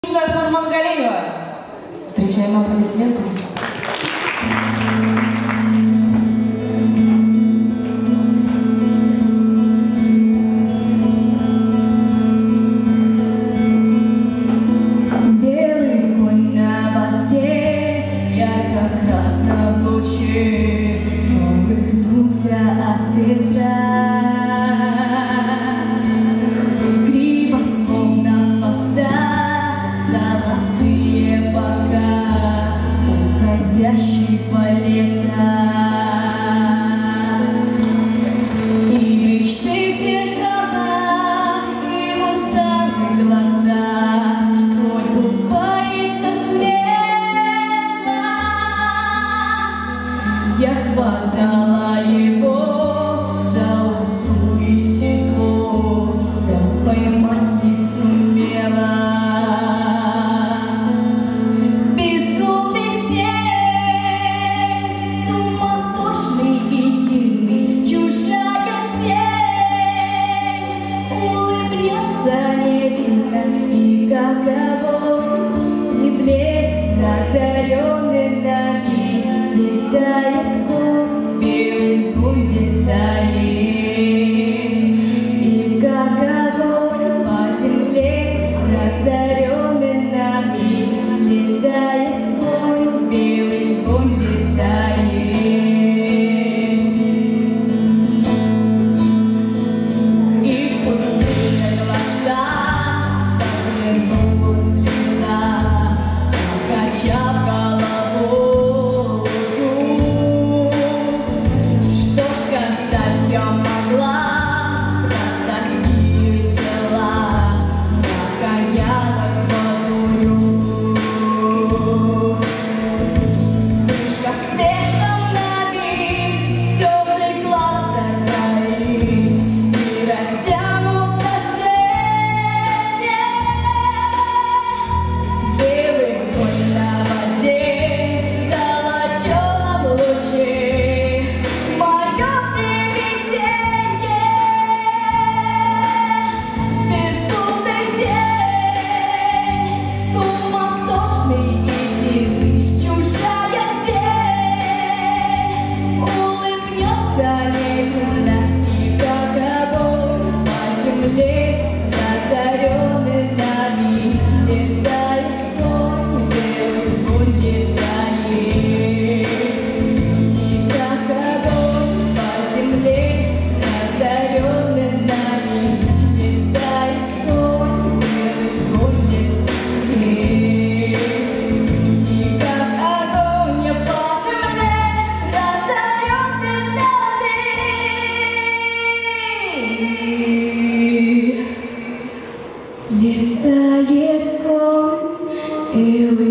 Нурмангалиева. Встречаем аплодисментами. Белый конь на воде, ярко-красном луче, улыбнулся от ветра. Грива словно вода, золотые бока уходящего лета. И мечты зеркала, и усталые глаза, твой купается смело. Я хватала его за усту и стекло, да поймать не сумела. Безумный день, суматошный и дивный, чужая тень, улыбнется невинно и как огонь, и бледно озаренный нами летает конь, белый конь летает, и как огонь по земле озаренный нами летает конь, белый конь летает. И в пустые глаза заглянула слеза, покачав головою. Что сказать я могла про такие дела, окаянных водою. Вспышка света на миг, темный глаз озарит, и растянутся тени. Белый конь на воде, в золоченом луче, мое привидение. Безумный день, суматошный и дивный, чужая тень, улыбнется невинно и как огонь по земле, озаренный нами летает конь, белый конь летает. И как огонь по земле, озаренный нами летает конь, белый конь летает. И как огонь по земле, озаренный нами летает конь, белый